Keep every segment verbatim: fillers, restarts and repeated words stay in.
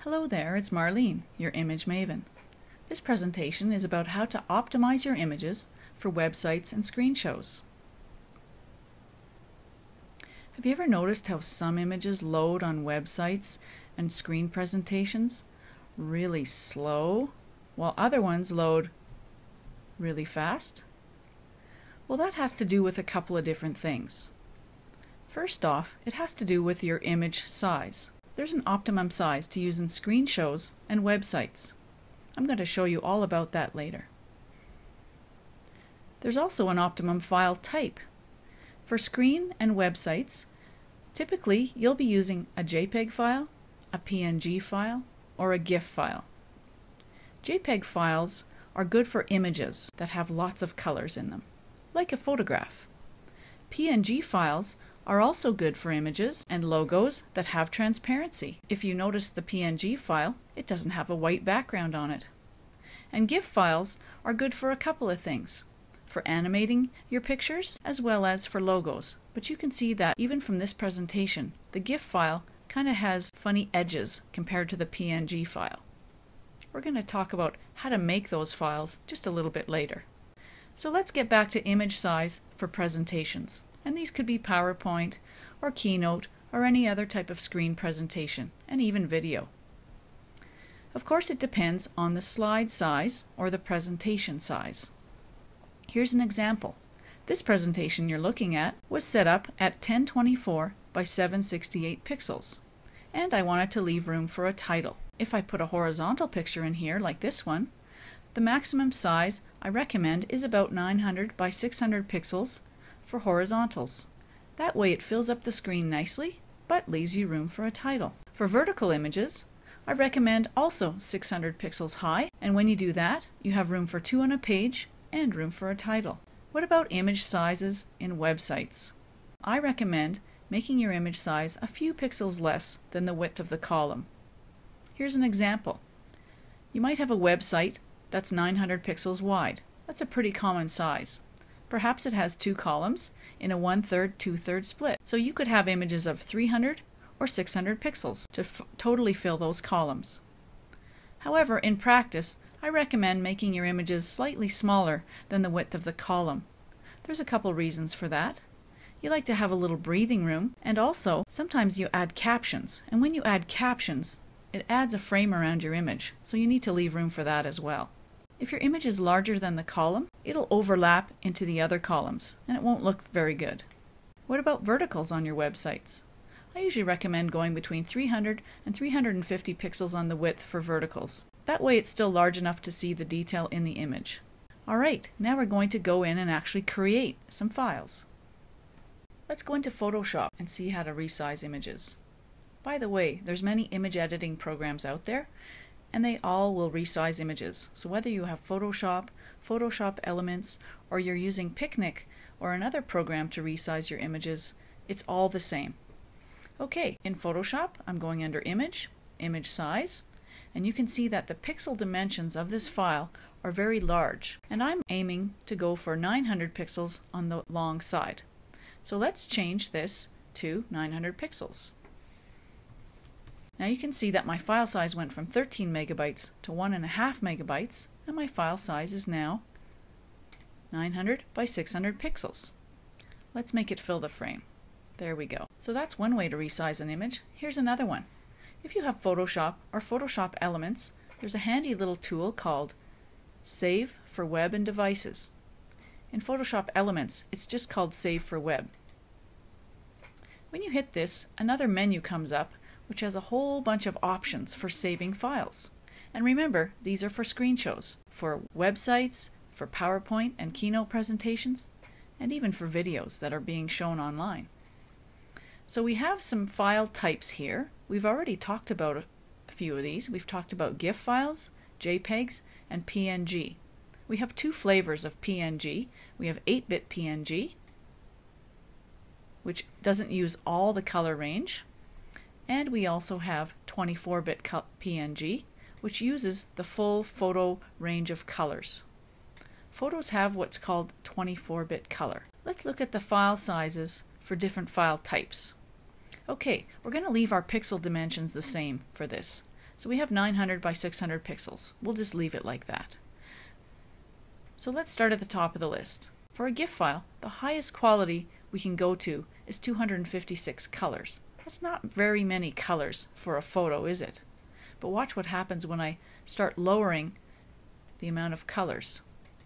Hello there, it's Marlene, your image maven. This presentation is about how to optimize your images for websites and screen shows. Have you ever noticed how some images load on websites and screen presentations really slow, while other ones load really fast? Well, that has to do with a couple of different things. First off, it has to do with your image size. There's an optimum size to use in screen shows and websites. I'm going to show you all about that later. There's also an optimum file type. For screen and websites, typically you'll be using a JPEG file, a P N G file, or a GIF file. JPEG files are good for images that have lots of colors in them, like a photograph. P N G files are also good for images and logos that have transparency. If you notice the P N G file, it doesn't have a white background on it. And GIF files are good for a couple of things, for animating your pictures as well as for logos. But you can see that even from this presentation, the GIF file kind of has funny edges compared to the P N G file. We're going to talk about how to make those files just a little bit later. So let's get back to image size for presentations. And these could be PowerPoint or Keynote or any other type of screen presentation, and even video. Of course, it depends on the slide size or the presentation size. Here's an example. This presentation you're looking at was set up at ten twenty-four by seven sixty-eight pixels, and I wanted to leave room for a title. If I put a horizontal picture in here like this one, the maximum size I recommend is about nine hundred by six hundred pixels for horizontals. That way it fills up the screen nicely, but leaves you room for a title. For vertical images, I recommend also six hundred pixels high, and when you do that, you have room for two on a page and room for a title. What about image sizes in websites? I recommend making your image size a few pixels less than the width of the column. Here's an example. You might have a website that's nine hundred pixels wide. That's a pretty common size. Perhaps it has two columns in a one-third, two-third split. So you could have images of three hundred or six hundred pixels to f totally fill those columns. However, in practice, I recommend making your images slightly smaller than the width of the column. There's a couple reasons for that. You like to have a little breathing room, and also sometimes you add captions. And when you add captions, it adds a frame around your image, so you need to leave room for that as well. If your image is larger than the column, it'll overlap into the other columns, and it won't look very good. What about verticals on your websites? I usually recommend going between three hundred and three hundred fifty pixels on the width for verticals. That way it's still large enough to see the detail in the image. Alright, now we're going to go in and actually create some files. Let's go into Photoshop and see how to resize images. By the way, there's many image editing programs out there, and they all will resize images. So whether you have Photoshop, Photoshop Elements, or you're using Picnic or another program to resize your images, it's all the same. Okay, in Photoshop, I'm going under Image, Image Size, and you can see that the pixel dimensions of this file are very large, and I'm aiming to go for nine hundred pixels on the long side. So let's change this to nine hundred pixels. Now you can see that my file size went from thirteen megabytes to one and a half megabytes, and my file size is now nine hundred by six hundred pixels. Let's make it fill the frame. There we go. So that's one way to resize an image. Here's another one. If you have Photoshop or Photoshop Elements, there's a handy little tool called Save for Web and Devices. In Photoshop Elements, it's just called Save for Web. When you hit this, another menu comes up which has a whole bunch of options for saving files. And remember, these are for screen shows, for websites, for PowerPoint and Keynote presentations, and even for videos that are being shown online. So we have some file types here. We've already talked about a few of these. We've talked about GIF files, JPEGs, and P N G. We have two flavors of P N G. We have eight bit P N G, which doesn't use all the color range. And we also have twenty-four bit P N G, which uses the full photo range of colors. Photos have what's called twenty-four bit color. Let's look at the file sizes for different file types. Okay, we're going to leave our pixel dimensions the same for this. So we have nine hundred by six hundred pixels. We'll just leave it like that. So let's start at the top of the list. For a GIF file, the highest quality we can go to is two hundred fifty-six colors. That's not very many colors for a photo, is it? But watch what happens when I start lowering the amount of colors.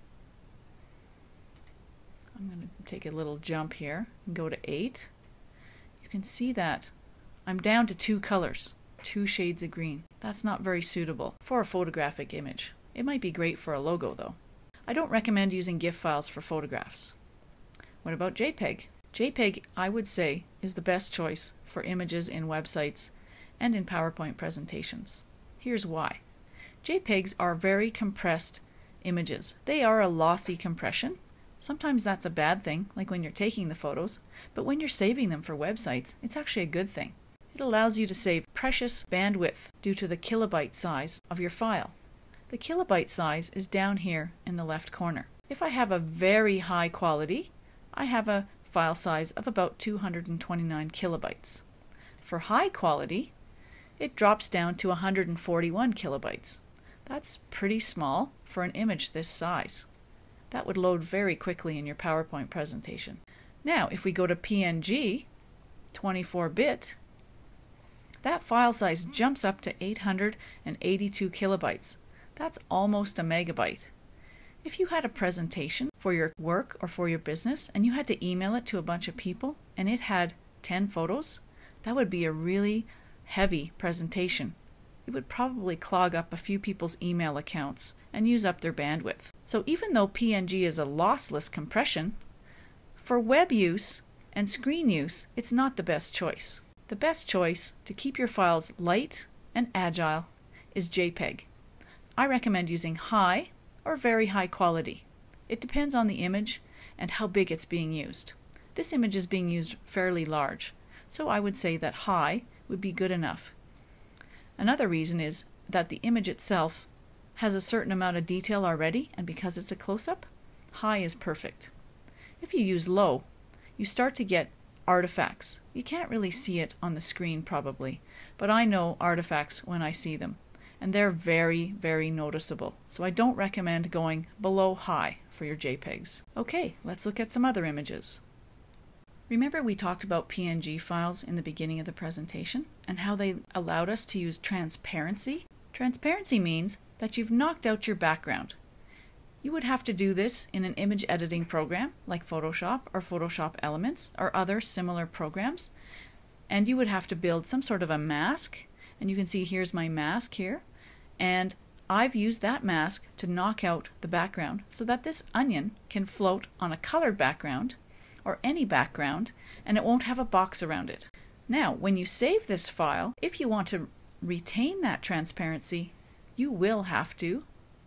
I'm going to take a little jump here and go to eight. You can see that I'm down to two colors, two shades of green. That's not very suitable for a photographic image. It might be great for a logo though. I don't recommend using GIF files for photographs. What about JPEG? JPEG, I would say, is the best choice for images in websites and in PowerPoint presentations. Here's why. JPEGs are very compressed images. They are a lossy compression. Sometimes that's a bad thing, like when you're taking the photos, but when you're saving them for websites, it's actually a good thing. It allows you to save precious bandwidth due to the kilobyte size of your file. The kilobyte size is down here in the left corner. If I have a very high quality, I have a file size of about two hundred twenty-nine kilobytes. For high quality, it drops down to one hundred forty-one kilobytes. That's pretty small for an image this size. That would load very quickly in your PowerPoint presentation. Now, if we go to P N G, twenty-four bit, that file size jumps up to eight hundred eighty-two kilobytes. That's almost a megabyte. If you had a presentation for your work or for your business and you had to email it to a bunch of people and it had ten photos, that would be a really heavy presentation. It would probably clog up a few people's email accounts and use up their bandwidth. So even though P N G is a lossless compression, for web use and screen use, it's not the best choice. The best choice to keep your files light and agile is JPEG. I recommend using high or very high quality. It depends on the image and how big it's being used. This image is being used fairly large, so I would say that high would be good enough. Another reason is that the image itself has a certain amount of detail already, and because it's a close-up, high is perfect. If you use low, you start to get artifacts. You can't really see it on the screen probably, but I know artifacts when I see them, and they're very, very noticeable. So I don't recommend going below high for your JPEGs. Okay, let's look at some other images. Remember we talked about P N G files in the beginning of the presentation and how they allowed us to use transparency? Transparency means that you've knocked out your background. You would have to do this in an image editing program like Photoshop or Photoshop Elements or other similar programs, and you would have to build some sort of a mask, and you can see here's my mask here, and I've used that mask to knock out the background so that this onion can float on a colored background or any background, and it won't have a box around it. Now, when you save this file, if you want to retain that transparency, you will have to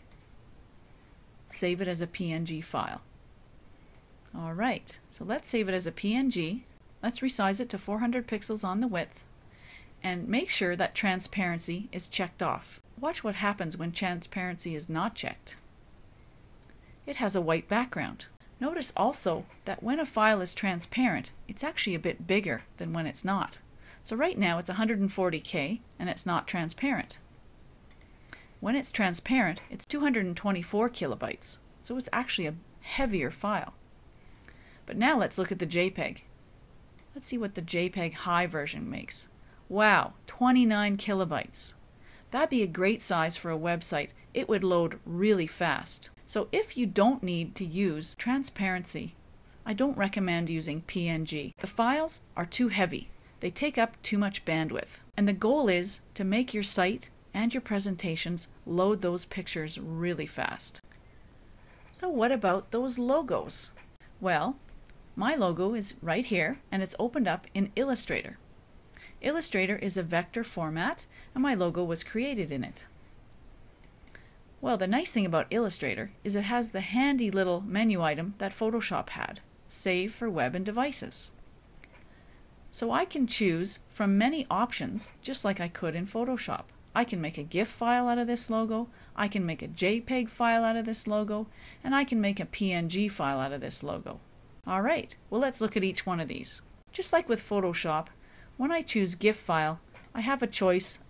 save it as a P N G file. All right, so let's save it as a P N G. Let's resize it to four hundred pixels on the width and make sure that transparency is checked off. Watch what happens when transparency is not checked. It has a white background. Notice also that when a file is transparent, it's actually a bit bigger than when it's not. So right now it's one hundred forty K and it's not transparent. When it's transparent, it's two hundred twenty-four kilobytes, so it's actually a heavier file. But now let's look at the JPEG. Let's see what the JPEG high version makes. Wow, twenty-nine kilobytes. That'd be a great size for a website. It would load really fast. So if you don't need to use transparency, I don't recommend using P N G. The files are too heavy. They take up too much bandwidth. And the goal is to make your site and your presentations load those pictures really fast. So what about those logos? Well, my logo is right here and it's opened up in Illustrator. Illustrator is a vector format and my logo was created in it. Well, the nice thing about Illustrator is it has the handy little menu item that Photoshop had, Save for Web and Devices. So I can choose from many options just like I could in Photoshop. I can make a GIF file out of this logo, I can make a JPEG file out of this logo, and I can make a P N G file out of this logo. Alright, well let's look at each one of these. Just like with Photoshop, when I choose GIF file, I have a choice of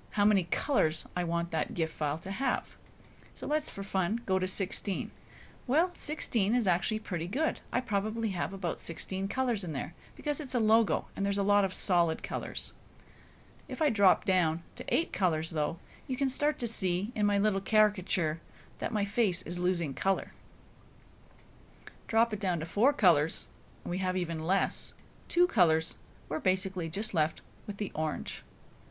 how many colors I want that GIF file to have. So let's, for fun, go to sixteen. Well, sixteen is actually pretty good. I probably have about sixteen colors in there because it's a logo and there's a lot of solid colors. If I drop down to eight colors though, you can start to see in my little caricature that my face is losing color. Drop it down to four colors, and we have even less. Two colors, we're basically just left with the orange.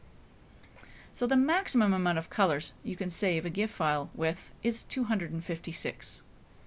So the maximum amount of colors you can save a GIF file with is two hundred fifty-six.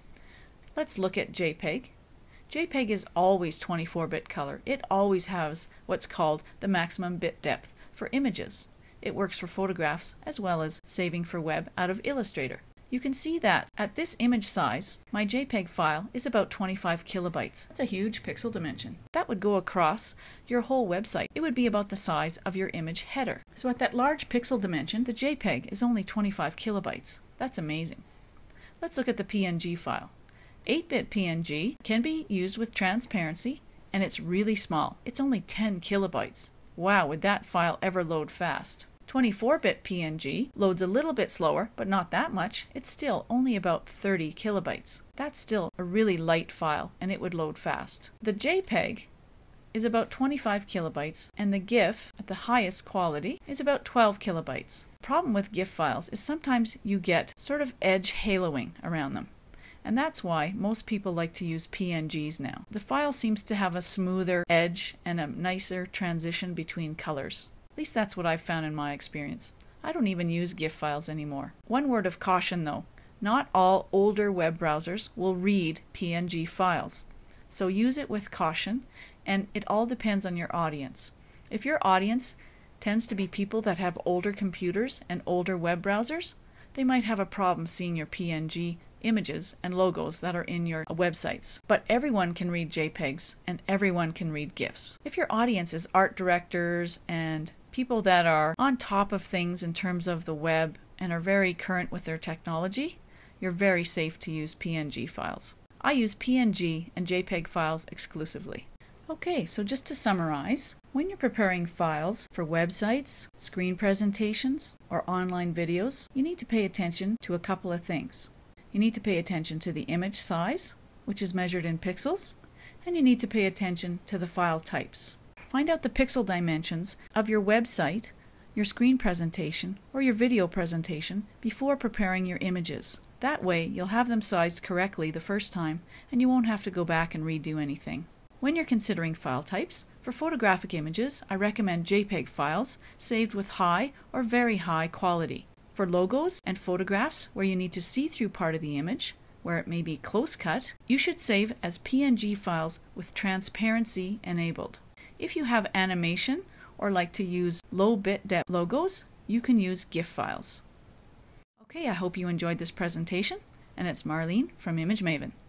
Let's look at JPEG. JPEG is always twenty-four bit color. It always has what's called the maximum bit depth for images. It works for photographs as well as saving for web out of Illustrator. You can see that at this image size, my JPEG file is about twenty-five kilobytes. That's a huge pixel dimension. That would go across your whole website. It would be about the size of your image header. So at that large pixel dimension, the JPEG is only twenty-five kilobytes. That's amazing. Let's look at the P N G file. eight bit P N G can be used with transparency, and it's really small. It's only ten kilobytes. Wow, would that file ever load fast? twenty-four bit P N G loads a little bit slower, but not that much. It's still only about thirty kilobytes. That's still a really light file, and it would load fast. The JPEG is about twenty-five kilobytes, and the GIF at the highest quality is about twelve kilobytes. The problem with GIF files is sometimes you get sort of edge haloing around them. And that's why most people like to use P N Gs now. The file seems to have a smoother edge and a nicer transition between colors. At least that's what I've found in my experience. I don't even use GIF files anymore. One word of caution though, not all older web browsers will read P N G files. So use it with caution, and it all depends on your audience. If your audience tends to be people that have older computers and older web browsers, they might have a problem seeing your P N G images and logos that are in your websites. But everyone can read JPEGs and everyone can read GIFs. If your audience is art directors and people that are on top of things in terms of the web and are very current with their technology, you're very safe to use P N G files. I use P N G and JPEG files exclusively. Okay, so just to summarize, when you're preparing files for websites, screen presentations, or online videos, you need to pay attention to a couple of things. You need to pay attention to the image size, which is measured in pixels, and you need to pay attention to the file types. Find out the pixel dimensions of your website, your screen presentation, or your video presentation before preparing your images. That way, you'll have them sized correctly the first time, and you won't have to go back and redo anything. When you're considering file types, for photographic images, I recommend JPEG files saved with high or very high quality. For logos and photographs where you need to see through part of the image, where it may be close cut, you should save as P N G files with transparency enabled. If you have animation or like to use low bit depth logos, you can use GIF files. Okay, I hope you enjoyed this presentation, and it's Marlene from Image Maven.